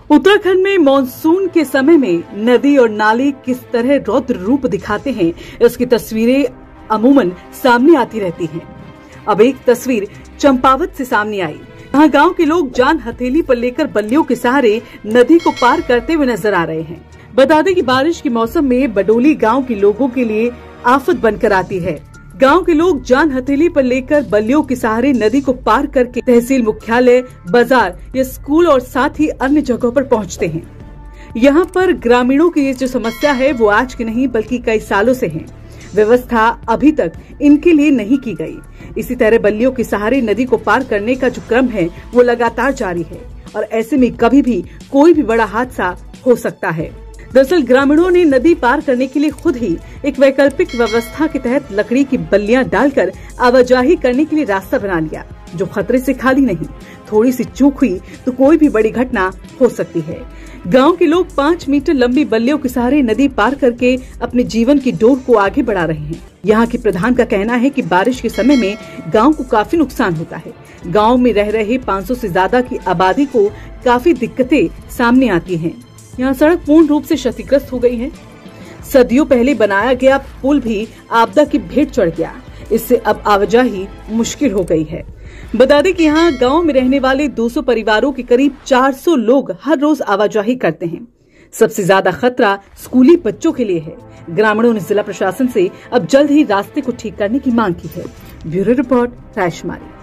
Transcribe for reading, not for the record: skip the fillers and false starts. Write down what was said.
उत्तराखंड में मानसून के समय में नदी और नाले किस तरह रौद्र रूप दिखाते हैं, इसकी तस्वीरें अमूमन सामने आती रहती हैं। अब एक तस्वीर चंपावत से सामने आई। यहाँ गांव के लोग जान हथेली पर लेकर बल्लियों के सहारे नदी को पार करते हुए नजर आ रहे हैं। बता दें कि बारिश के मौसम में बडोली गांव के लोगों के लिए आफत बनकर आती है। गांव के लोग जान हथेली पर लेकर बल्लियों के सहारे नदी को पार करके तहसील मुख्यालय, बाजार या स्कूल और साथ ही अन्य जगहों पर पहुंचते हैं। यहाँ पर ग्रामीणों की ये जो समस्या है वो आज की नहीं बल्कि कई सालों से है। व्यवस्था अभी तक इनके लिए नहीं की गई। इसी तरह बल्लियों के सहारे नदी को पार करने का जो क्रम है वो लगातार जारी है और ऐसे में कभी भी कोई भी बड़ा हादसा हो सकता है। दरअसल ग्रामीणों ने नदी पार करने के लिए खुद ही एक वैकल्पिक व्यवस्था के तहत लकड़ी की बल्लियां डालकर आवाजाही करने के लिए रास्ता बना लिया, जो खतरे से खाली नहीं। थोड़ी सी चूक हुई तो कोई भी बड़ी घटना हो सकती है। गांव के लोग 5 मीटर लंबी बल्लियों के सहारे नदी पार करके अपने जीवन की डोर को आगे बढ़ा रहे हैं। यहाँ के प्रधान का कहना है कि बारिश के समय में गांव को काफी नुकसान होता है। गांव में रह रहे 500 से ज्यादा की आबादी को काफी दिक्कतें सामने आती हैं। यहाँ सड़क पूर्ण रूप से क्षतिग्रस्त हो गई है। सदियों पहले बनाया गया पुल भी आपदा की भेंट चढ़ गया। इससे अब आवाजाही मुश्किल हो गई है। बता दें कि यहाँ गांव में रहने वाले 200 परिवारों के करीब 400 लोग हर रोज आवाजाही करते हैं। सबसे ज्यादा खतरा स्कूली बच्चों के लिए है। ग्रामीणों ने जिला प्रशासन से अब जल्द ही रास्ते को ठीक करने की मांग की है। ब्यूरो रिपोर्ट, राजकुमारी।